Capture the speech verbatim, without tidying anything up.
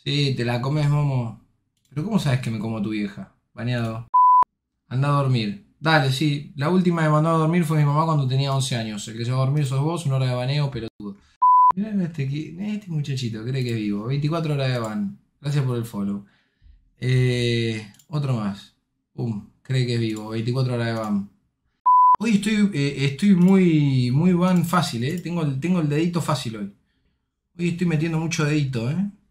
Sí, te la comes, momo. Pero ¿cómo sabes que me como tu vieja? Baneado. Anda a dormir. Dale, sí. La última que mandó a dormir fue mi mamá cuando tenía once años. El que se va a dormir sos vos, una hora de baneo, pelotudo. Mirá este, qui- este muchachito, cree que es vivo. veinticuatro horas de ban. Gracias por el follow. Eh, otro más. Pum, cree que es vivo. veinticuatro horas de ban. Hoy estoy, eh, estoy muy, muy ban fácil, ¿eh? Tengo el, tengo el dedito fácil hoy. Hoy estoy metiendo mucho dedito, ¿eh?